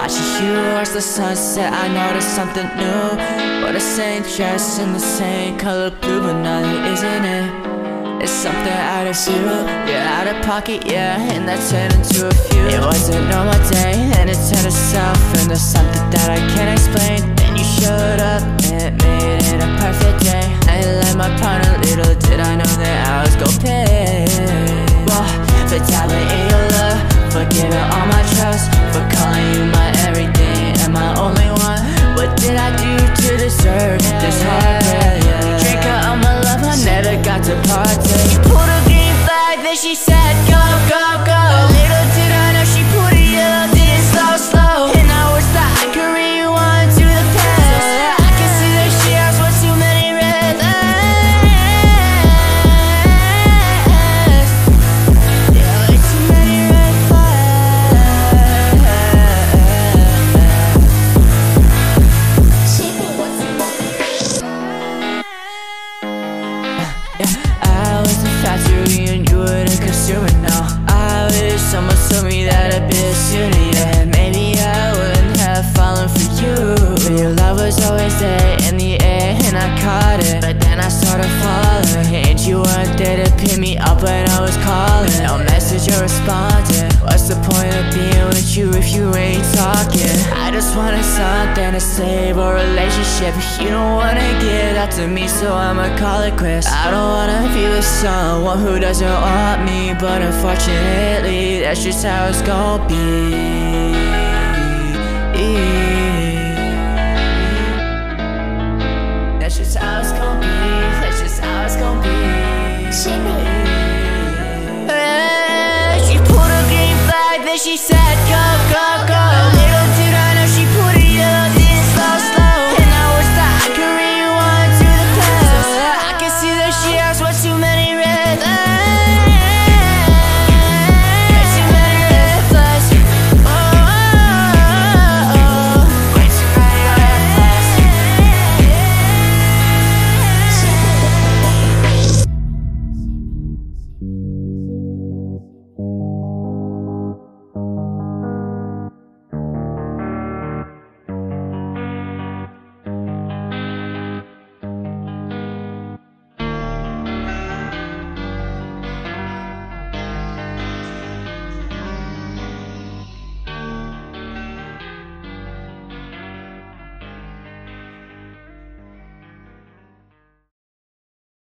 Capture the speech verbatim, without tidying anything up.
Watching you watch the sunset, I noticed something new. We're the same dress in the same color blue, but nothing, isn't it? It's something out of view. You're out of pocket, yeah, and that turned into a few. It was a normal day, then it turned to south into something that I can't explain. Then you showed up, and it made it a perfect day. I let my partner, little did I know that I was gon' pay. Well, for dabbling in your love, for giving all my trust, for calling you my everything and my only one. What did I do to deserve this heartbreak? Drink out all my love, I never got to partake. Pulled a green flag, then she said go, go, go. Little did I know she put a yellow, did slow, slow. And I wish that I could rewind to the past, so that I can see that she has one too many red flags. Yeah, way too many red flags. Yeah, I was a factory and you were the consumer now. I wish someone told me that a bit sooner, yeah. Maybe I wouldn't have fallen for you, but your love was always there in the air and I caught it. But then I started falling, and you weren't there to pick me up when I was calling. No message or responding. What's the point of being with you if you ain't talking? I just wanted something to save a relationship. You don't wanna give that to me, so I'ma call it quits. I don't wanna be with someone who doesn't want me, but unfortunately, that's just how it's gon' be. That's just how it's gon' be. That's just how it's gon' be. Yeah, she pulled a green flag, then she said go, go, go.